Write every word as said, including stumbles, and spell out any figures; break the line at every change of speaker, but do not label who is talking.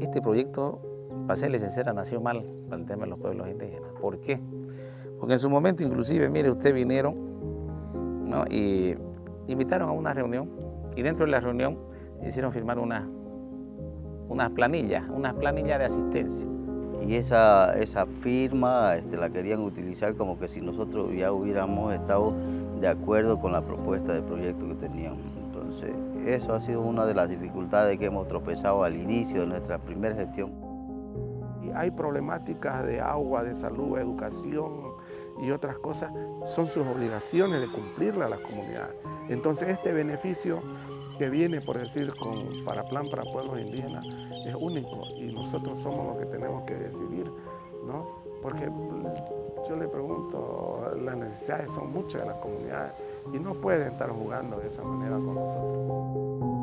este proyecto, para serle sincera, nació mal para el tema de los pueblos indígenas. ¿Por qué? Porque en su momento, inclusive, mire, ustedes vinieron, ¿no? Y invitaron a una reunión, y dentro de la reunión hicieron firmar una, unas planillas, unas planillas de asistencia.
Y esa, esa firma este, la querían utilizar como que si nosotros ya hubiéramos estado de acuerdo con la propuesta de proyecto que tenían. Entonces, eso ha sido una de las dificultades que hemos tropezado al inicio de nuestra primera gestión.
Y hay problemáticas de agua, de salud, educación y otras cosas, son sus obligaciones de cumplirla a las comunidades. Entonces, este beneficio que viene, por decir, con, para Plan para Pueblos Indígenas, es único y nosotros somos los que tenemos que decidir, ¿no? Porque yo le pregunto, las necesidades son muchas de las comunidades y no pueden estar jugando de esa manera con nosotros.